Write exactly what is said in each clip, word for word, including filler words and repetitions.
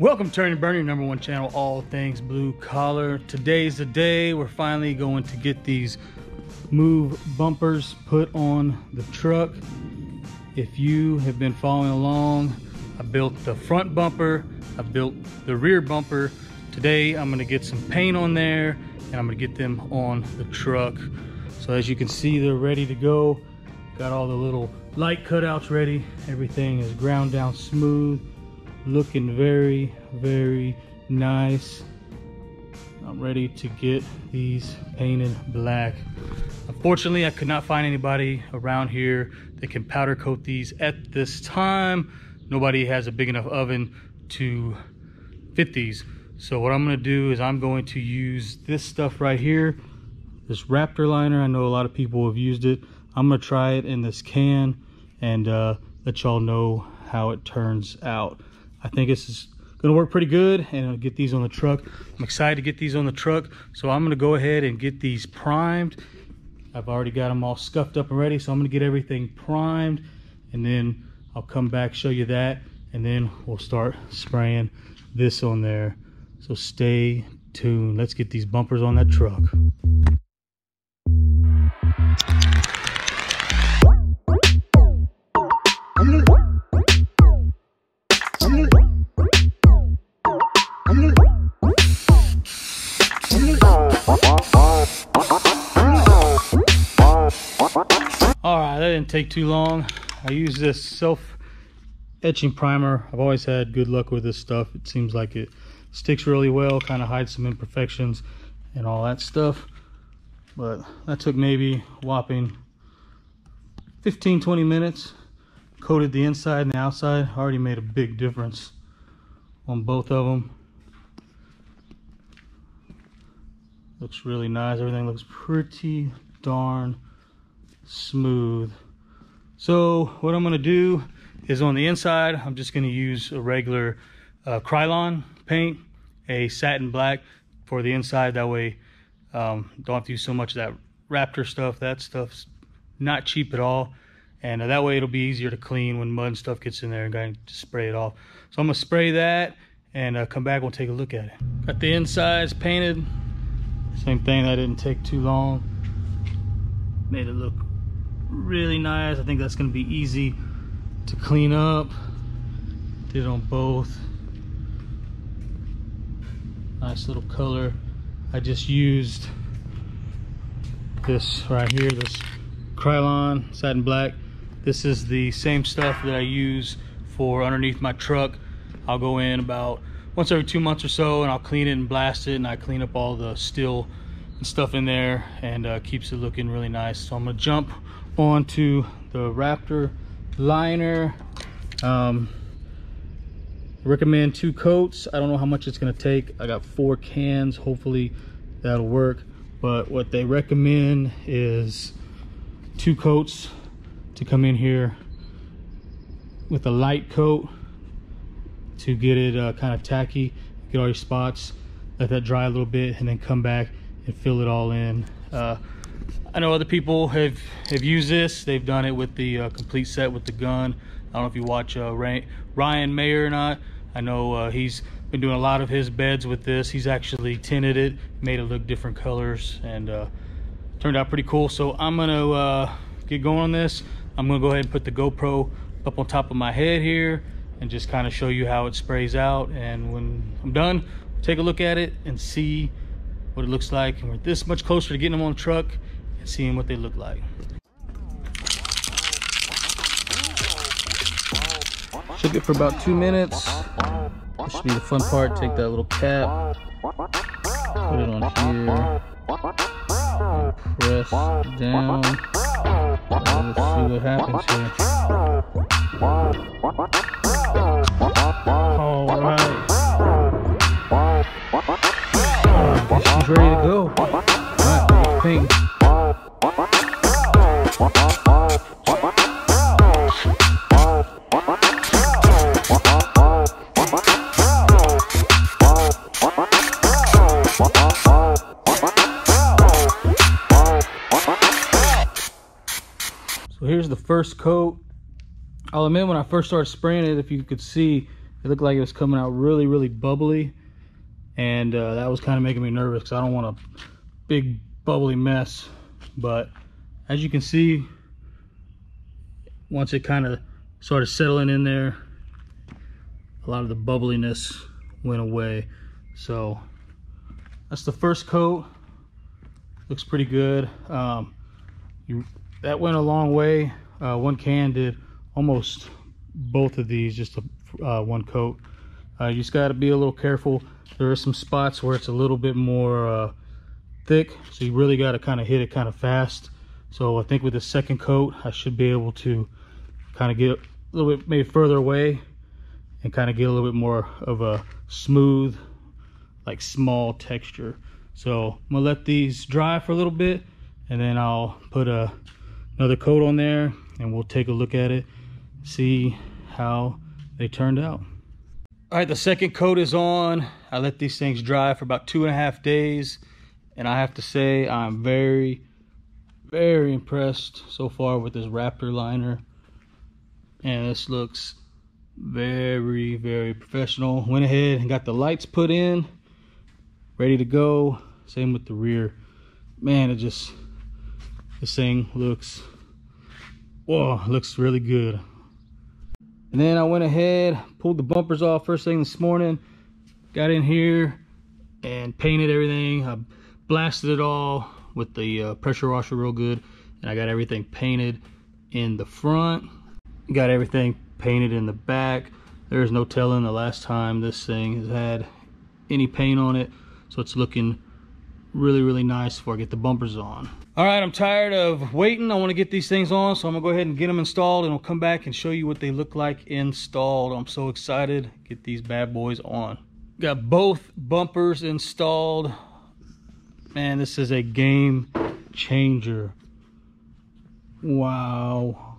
Welcome to Turning Burning, number one channel, all things blue collar. Today's the day we're finally going to get these move bumpers put on the truck. If you have been following along, I built the front bumper, I built the rear bumper. Today I'm gonna get some paint on there and I'm gonna get them on the truck. So as you can see, they're ready to go. Got all the little light cutouts ready. Everything is ground down smooth. Looking very, very nice. I'm ready to get these painted black. Unfortunately, I could not find anybody around here that can powder coat these at this time. Nobody has a big enough oven to fit these. So what I'm gonna do is I'm going to use this stuff right here, this Raptor liner. I know a lot of people have used it. I'm gonna try it in this can and uh, let y'all know how it turns out. I think this is gonna work pretty good, and I'll get these on the truck. I'm excited to get these on the truck, so I'm gonna go ahead and get these primed. I've already got them all scuffed up and ready, so I'm gonna get everything primed, and then I'll come back, show you that, and then we'll start spraying this on there. So stay tuned. Let's get these bumpers on that truck. All right, that didn't take too long. I use this self-etching primer. I've always had good luck with this stuff. It seems like it sticks really well, kind of hides some imperfections and all that stuff. But that took maybe a whopping fifteen, twenty minutes. Coated the inside and the outside. Already made a big difference on both of them. Looks really nice. Everything looks pretty darn smooth. So what I'm going to do is on the inside, I'm just going to use a regular uh, Krylon paint, a satin black for the inside. That way um, don't have to use so much of that Raptor stuff. That stuff's not cheap at all, and uh, that way it'll be easier to clean when mud and stuff gets in there and going to spray it off. So I'm going to spray that and uh, come back, we'll take a look at it. Got the insides painted. Same thing, that didn't take too long. Made it look really nice. I think that's going to be easy to clean up. Did it on both. Nice little color. I just used this right here, this Krylon satin black. This is the same stuff that I use for underneath my truck. I'll go in about once every two months or so and I'll clean it and blast it, and I clean up all the steel and stuff in there, and uh, keeps it looking really nice. So I'm gonna jump onto the Raptor liner. um, recommend two coats. I don't know how much it's gonna take. I got four cans, hopefully that'll work, but what they recommend is two coats to come in here with a light coat to get it uh, kind of tacky, get all your spots, let that dry a little bit, and then come back and fill it all in. uh, I know other people have have used this. They've done it with the uh, complete set with the gun. I don't know if you watch uh, Ryan Mayer or not. I know uh, he's been doing a lot of his beds with this. He's actually tinted it, made it look different colors, and uh, turned out pretty cool. So I'm gonna uh, get going on this. I'm gonna go ahead and put the GoPro up on top of my head here and just kind of show you how it sprays out. And when I'm done, take a look at it and see what it looks like. And we're this much closer to getting them on the truck and seeing what they look like. Shook it for about two minutes. This should be the fun part. Take that little cap, put it on here, and press down. And let's see what happens here. All right. She's ready to go. All right, paint. So here's the first coat. I'll admit, when I first started spraying it, if you could see, it looked like it was coming out really, really bubbly. And uh, that was kind of making me nervous because I don't want a big bubbly mess. But as you can see, once it kind of started settling in there, a lot of the bubbliness went away. So that's the first coat. Looks pretty good. Um, you, that went a long way. Uh, one can did almost both of these, just a, uh, one coat. Uh, you just got to be a little careful. There are some spots where it's a little bit more uh, thick, so you really got to kind of hit it kind of fast. So I think with the second coat, I should be able to kind of get a little bit maybe further away and kind of get a little bit more of a smooth, like small texture. So I'm gonna let these dry for a little bit, and then I'll put a, another coat on there, and we'll take a look at it, see how they turned out. All right, the second coat is on. I let these things dry for about two and a half days, and I have to say I'm very, very impressed so far with this Raptor liner. And this looks very, very professional. Went ahead and got the lights put in, ready to go. Same with the rear. Man, it just, this thing looks, whoa, looks really good. And then I went ahead, pulled the bumpers off first thing this morning, got in here and painted everything. I blasted it all with the uh, pressure washer real good, and I got everything painted in the front, got everything painted in the back. There's no telling the last time this thing has had any paint on it, so it's looking really, really nice before I get the bumpers on. All right, I'm tired of waiting. I want to get these things on, so I'm gonna go ahead and get them installed, and I'll come back and show you what they look like installed. I'm so excited to get these bad boys on. Got both bumpers installed. Man, this is a game changer. Wow.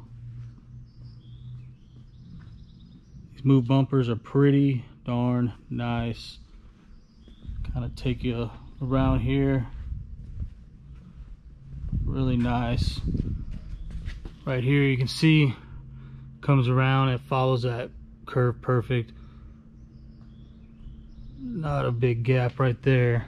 These move bumpers are pretty darn nice. Kind of take you around here. Really nice. Right here you can see comes around, it follows that curve perfect. Not a big gap right there.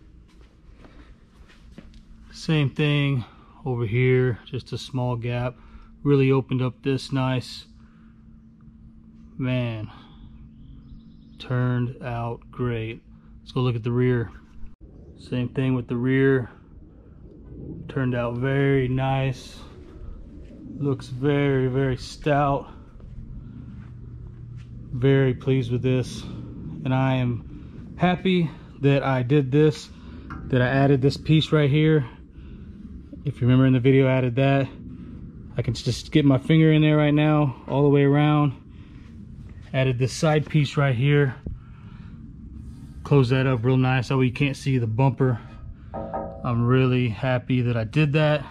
Same thing over here, just a small gap. Really opened up this nice. Man, turned out great. Let's go look at the rear. Same thing with the rear. Turned out very nice. Looks very, very stout. Very pleased with this, and I am happy that I did this, that I added this piece right here. If you remember in the video, I added that. I can just get my finger in there right now, all the way around. Added this side piece right here. Close that up real nice, that way you can't see the bumper. I'm really happy that I did that.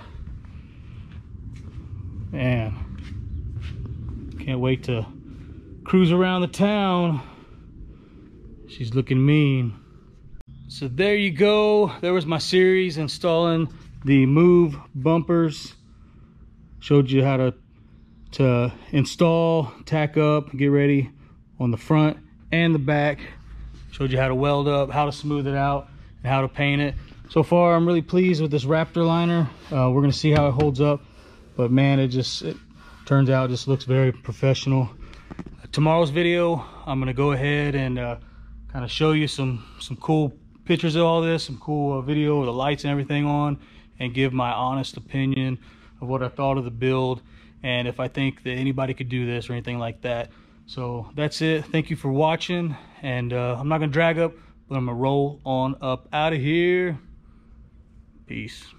Man, can't wait to cruise around the town. She's looking mean. So there you go. There was my series installing the Move bumpers. Showed you how to to install, tack up, get ready on the front and the back. Showed you how to weld up, how to smooth it out, and how to paint it. So far, I'm really pleased with this Raptor liner. Uh, we're gonna see how it holds up, but man, it just it turns out just looks very professional. Uh, tomorrow's video, I'm gonna go ahead and uh, kind of show you some some cool pictures of all this, some cool uh, video with the lights and everything on, and give my honest opinion of what I thought of the build, and if I think that anybody could do this or anything like that. So that's it. Thank you for watching, and uh, I'm not gonna drag up, but I'm gonna roll on up out of here. Peace.